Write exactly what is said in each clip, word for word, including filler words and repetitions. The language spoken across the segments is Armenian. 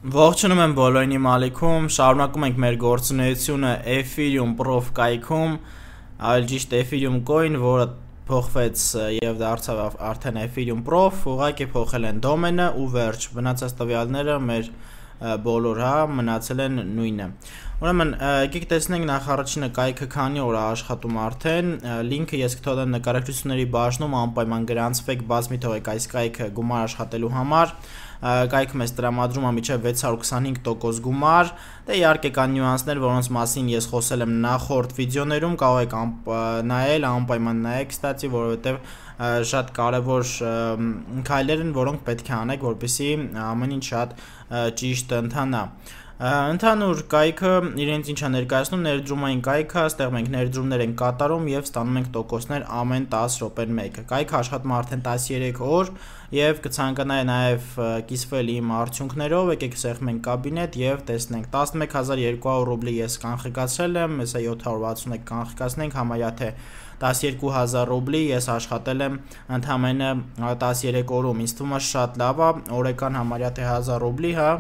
Ողջունում եմ բոլորին իմ ալիքում, շարունակում ենք մեր գործունեությունը Ethereum Prof կայքում, այլ ճիշտ Ethereum Coin, որը փոխվեց եւ դարձավ արդեն Ethereum Prof, ուղղակի փոխել են դոմենը ու վերջ, մնացած տվյալները մեր բոլոր հա մնացել են նույնը։ Ուրեմն եկեք տեսնենք նախ առաջինը կայքը քանի օր է աշխատում արդեն, լինքը ես կթողնեմ նկարագրությունների բաժնում, անպայման գրանցվեք, բաց մի թողեք այս կայքը գումար աշխատելու համար, կայքը մեզ տրամադրում է մինչև վեց հարյուր քսանհինգ տոկոս գումար, դե իհարկե կան նյուանսներ, որոնց մասին ես խոսել եմ նախորդ վիդեոներում, կարող եք նայել, անպայման նայեք, ստացի, որովհետև շատ կարևոր քայլեր են, որոնք պետք է անեք, որպեսզի ամեն ինչ շատ ճիշտ ընթանա։ Ընդհանուր կայքը իրենց ինչա ներկայացնում, ներդրումային կայքը, այստեղ մենք ներդրումներ ենք կատարում եւ ստանում ենք տոկոսներ ամեն տասը րոպեն մեկը։ Կայքը աշխատում է արդեն տասներեք օր եւ կցանկանայի նաեւ կիսվել իմ արդյունքներով, եկեք սեղմենք կաբինետ եւ տեսնենք տասնմեկ հազար երկու հարյուր ռուբլի ես կանխիկացրել եմ, հեսա յոթ հարյուր վաթսունեք կանխիկացնենք, համարյա թե տասներկու հազար ռուբլի ես աշխատել եմ ընդամենը տասներեք օրում, ինձ թվում է շատ լավ է, օրական համարյա թե հազար ռուբլի, հա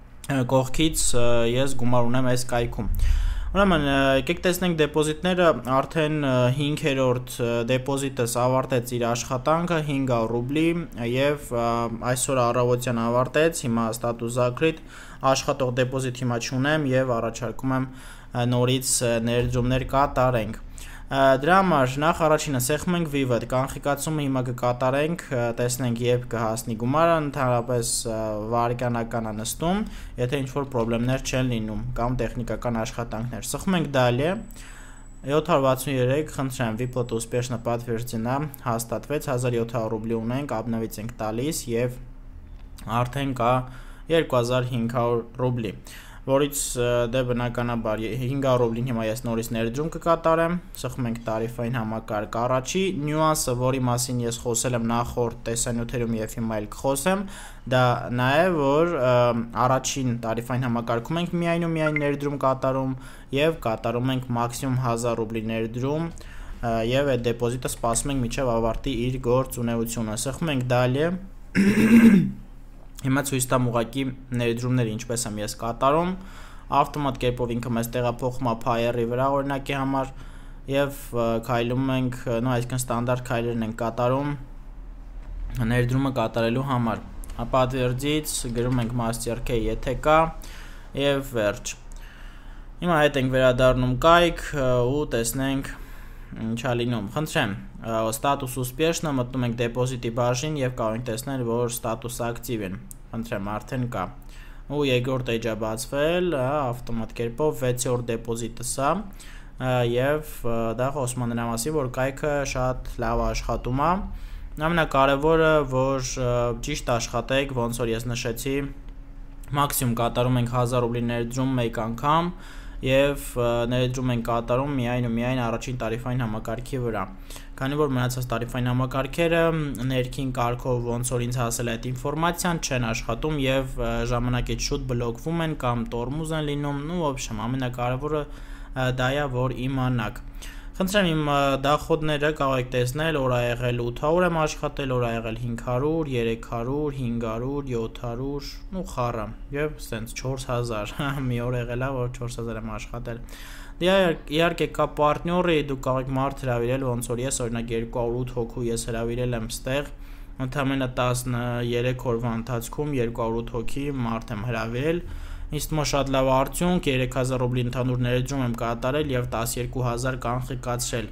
կողքից ես գումար ունեմ այս կայքում։ Ուրեմն եկեք տեսնենք դեպոզիտները, արդեն հինգերորդ դեպոզիտս ավարտեց իր աշխատանքը հինգ հարյուր ռուբլի եւ այսօր առավոտյան ավարտեց, հիմա ստատուս զաքրիտ, աշխատող դեպոզիտ հիմա չունեմ եւ առաջարկում եմ նորից ներդրումներ կատարենք։ Դրա համար նախ առաջինը սեղմում ենք վիվը, կանխիկացումը հիմա կկատարենք, տեսնենք երբ կհասնի գումարը, ընդհանրապես վայրկենական է նստում, եթե ինչ-որ խնդիրներ չեն լինում կամ տեխնիկական աշխատանքներ։ Սեղմում ենք դալի, յոթ հարյուր վաթսուներեք, խնդրեմ, выплата успешно подтверждена, հաստատվեց, հազար յոթ հարյուր ռուբլի ունենք, обновить ենք տալիս եւ արդեն կա երկու հազար հինգ հարյուր ռուբլի, որից դե բնականաբար հինգ հարյուր ռուբլին հիմա ես նորից ներդրում կկատարեմ, սխում ենք տարիֆային համակարգ առաջի, նյուանսը, որի մասին ես խոսել եմ նախորդ տեսանյութերում եւ հիմա էլ կխոսեմ, դա նա է, որ առաջին տարիֆային համակարգում ենք միայն ու միայն ներդրում կատարում եւ կատարում ենք մաքսիմում հազար ռուբլի ներդրում եւ այդ դեպոզիտը սպասում ենք մինչեւ ավարտի իր գործունեությունը, սխում ենք դալի Հիմա ցույց տամ ուղակի ներդրումները ինչպես եմ ես կատարում, ավտոմատ կերպով ինքը մեզ տեղափոխում է Payer-ի վրա օրինակի համար եւ քայլում ենք, նո այսինքն ստանդարտ քայլերն ենք կատարում ներդրումը կատարելու համար։ Պատվերձից գրում ենք MasterCard եթե կա եւ վերջ։ Հիմա հետ ենք վերադառնում կայք ու տեսնենք ինչա լինում, խնդրեմ, ստատուս ուспешно, մտնում ենք դեպոզիտի բաժին եւ կարող ենք տեսնել, որ ստատուս ակտիվ են, խնդրեմ, արդեն կա, ու երկրորդ էջա բացվել, ավտոմատ կերպով վեցերորդ դեպոզիտս է եւ դա խոսում է նրա մասին, որ կայքը շատ լավ աշխատում է, ամենակարևորը, որ ճիշտ աշխատեք, ոնց որ ես նշեցի, մաքսիմում կատարում ենք հազար ռուբլի ներդրում մեկ անգամ եւ ներդրում են կատարում միայն ու միայն առաջին տարիֆային համակարգի վրա։ Քանի որ մնացած տարիֆային համակարգերը ներքին կարգով ոնց որ ինձ հասել է այդ ինֆորմացիան չեն աշխատում եւ ժամանակից շուտ բլոկվում են կամ տորմուզ են լինում, ну, в общем, ամենակարևորը դա է, որ իմանաք։ Խնդրեմ իմ դախոդները կարող եք տեսնել, օր ա եղել ութ հարյուր եմ աշխատել, օր ա եղել հինգ հարյուր, երեք հարյուր, հինգ հարյուր, յոթ հարյուր, ну խառը, եւ սենց չորս հազար, մի օր եղել է, որ չորս հազար եմ աշխատել։ Դե իհարկե կա պարտները, դուք կարող եք մարդ հրավիրել, ոնց որ ես օրինակ երկու հարյուր ութ հոգու ես հրավիրել եմ ստեղ, ընդամենը տասներեք օրվա ընթացքում երկու հարյուր ութ հոգի մարդ եմ հրավիրել։ Ինձ թվում է շատ լավ արդյունք, երեք հազար ռուբլի ընդհանուր ներդրում եմ կատարել եւ տասներկու հազար կանխիկացրել։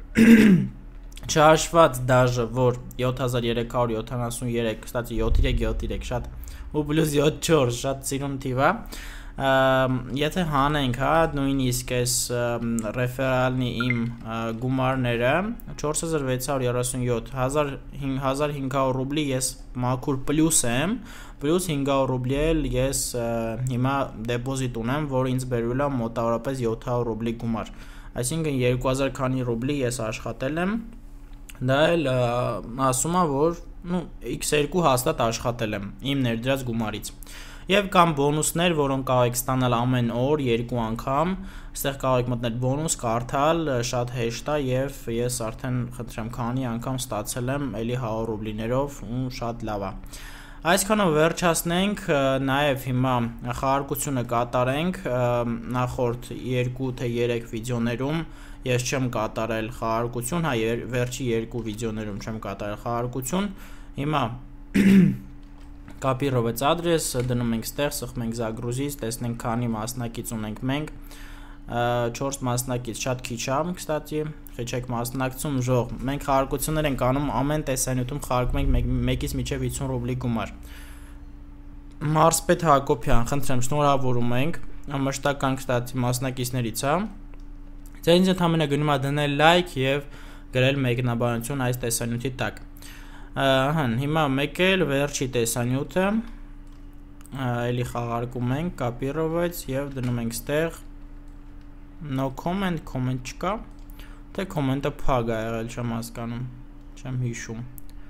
Չհաշված դաժե, որ յոթ հազար երեք հարյուր յոթանասուներեք, կստացի յոթ երեք յոթ երեք շատ ու պլյուս յոթ չորս շատ սիրուն թիվ է։ Եթե հանենք, հա, նույնիսկ այս ռեֆերալնի իմ գումարները չորս հազար վեց հարյուր երեսունյոթ, հազար հինգ հարյուր ռուբլի ես մաքուր պլյուս եմ, պլյուս հինգ հարյուր ռուբլի էլ ես հիմա դեպոզիտ ունեմ, որ ինձ բերվել է մոտավորապես յոթ հարյուր ռուբլի գումար, այսինքն երկու հազար քանի ռուբլի ես աշխատել եմ, դա էլ ասում է, որ իքս երկու հաստատ աշխատել եմ իմ ներդրած գումարից։ Եվ կամ բոնուսներ, որոնք կարող եք ստանալ ամեն օր երկու անգամ, այստեղ կարող եք մտնել բոնուս, կարդալ, շատ հեշտ է եւ ես արդեն խնդրեմ քանի անգամ ստացել եմ էլի հարյուր ռուբլիներով ու շատ լավ է։ Այսքանով վերջացնենք, նաև հիմա խաղարկությունը կատարենք նախորդ երկու թե երեք վիդեոներում ես չեմ կատարել խաղարկություն, հա վերջի երկու վիդեոներում չեմ կատարել խաղարկություն, հիմա կապիրովեց ադրես, դնում ենք ստեղ, սխում ենք զագրուզից, տեսնենք քանի մասնակից ունենք մենք, չորս մասնակից շատ քիչ է, կստատի, խիչեք մասնակցում ժող, մենք խաղարկություններ ենք անում ամեն տեսանյութում խաղարկում ենք մեկից մինչև հիսուն ռուբլի գումար։ Մարսպետ Հակոբյան, խնդրեմ, շնորհավորում ենք, մշտական կստատի մասնակիցներից է, ձեզ ընդհանրապես գնում է դնել լայք եւ գրել մեկնաբանություն այս տեսանյութի տակ։ Հն, հիմա մեկ էլ վերջի տեսանյութը, էլի խաղարկում ենք, կապիրովեց եւ դնում ենք ստեղ no comment, comment չկա, թե comment-ը փակ է եղել, չեմ հասկանում, չեմ հիշում։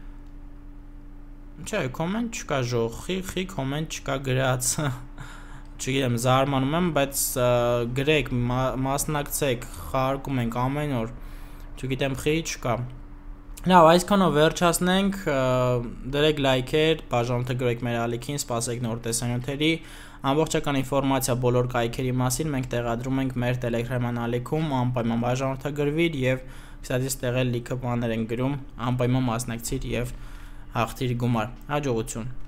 Չէ, comment չկա ժող, խի, խի comment չկա գրած, չգիտեմ, զարմանում եմ, բայց գրեք, մասնակցեք, խաղարկում ենք ամեն օր, չգիտեմ, խի չկա։ Լավ, այսքանով վերջացնենք, դրեք լայքեր, բաժանորդը գրեք մեր ալիքին, սպասեք նոր տեսանյութերի, ամբողջական ինֆորմացիա բոլոր կայքերի մասին մենք տեղադրում ենք մեր Telegram ալիքում, անպայման բաժանորդագրվիր եւ կստատի ստեղ էլ լիքը բաներ են գրում, անպայման մասնակցիր եւ հաղթիր գումար։ Հաջողություն։